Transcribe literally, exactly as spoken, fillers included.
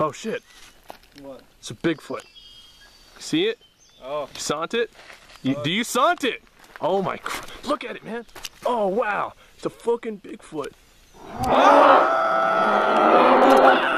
Oh shit. What? It's a Bigfoot. See it? Oh. You sant it? You, Oh. Do you sant it? Oh my, look at it, man. Oh wow, it's a fucking Bigfoot.